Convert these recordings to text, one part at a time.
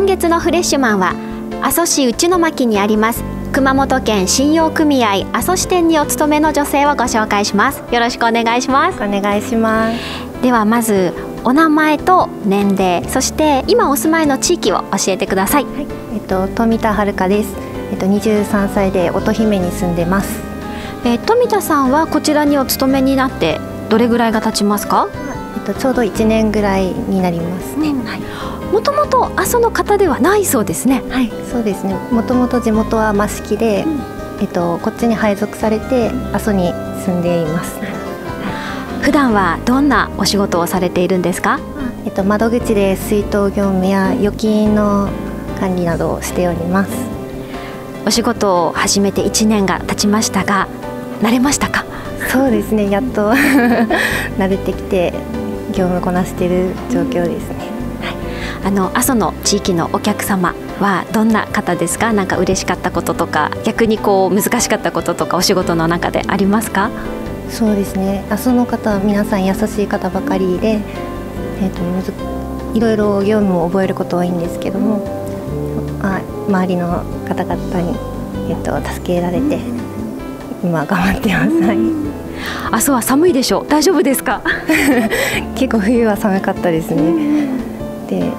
今月のフレッシュマンは阿蘇市内牧にあります熊本県信用組合阿蘇支店にお勤めの女性をご紹介します。よろしくお願いします。 お願いします。 ではまずお名前と年齢、そして今お住まいの地域を教えてください。 はい、富田遥です。23歳で乙姫に住んでます。 富田さんはこちらにお勤めになってどれぐらいが経ちますか？ ちょうど1年ぐらいになりますね。 はい。もともと阿蘇の方ではないそうですね。 はい、そうですね。もともと地元は益城で、こっちに配属されて阿蘇に住んでいます。 普段はどんなお仕事をされているんですか？ 窓口で出納業務や預金の管理などをしております。 お仕事を始めて1年が経ちましたが、慣れましたか？ そうですね。やっと慣れてきて業務こなしている状況ですね。 阿蘇の地域のお客様はどんな方ですか？なんか嬉しかったこととか、逆にこう難しかったこととかお仕事の中でありますか？ そうですね。阿蘇の方は皆さん優しい方ばかりで、いろいろ業務を覚えること多いんですけども、周りの方々に、助けられて今頑張ってます。はい。 阿蘇は寒いでしょう。大丈夫ですか？ 結構冬は寒かったですね。で、はい、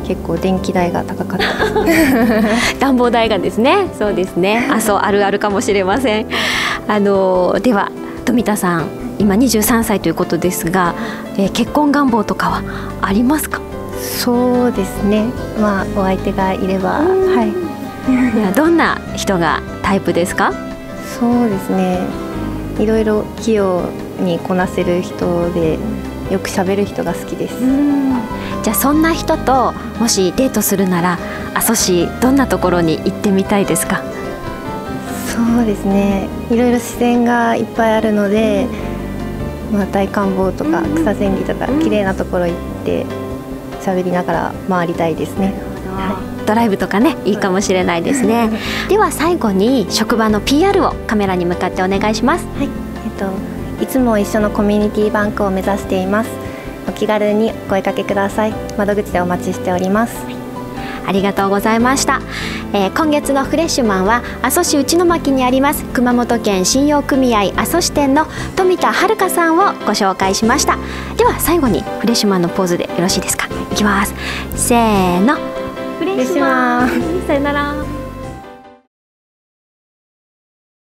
結構電気代が高かったです。 暖房代がですね。そうですね。阿蘇あるあるかもしれません。では富田さん、今23歳ということですが、結婚願望とかはありますか？ そうですね。お相手がいれば、はい。 どんな人がタイプですか？ そうですね。いろいろ器用にこなせる人で、よく喋る人が好きです。 じゃあそんな人ともしデートするなら阿蘇市どんなところに行ってみたいですか？ そうですね。いろいろ自然がいっぱいあるので、大観峰とか草千里とか綺麗なところ行って喋りながら回りたいですね。 ドライブとかね、いいかもしれないですね。では最後に職場の PR をカメラに向かってお願いします。 はい。いつも一緒のコミュニティバンクを目指しています。お気軽にお声かけください。窓口でお待ちしております。 ありがとうございました。今月のフレッシュマンは阿蘇市内牧にあります熊本県信用組合阿蘇支店の富田遥さんをご紹介しました。では最後にフレッシュマンのポーズでよろしいですか？いきます。せーの。フレッシュマン。さよなら。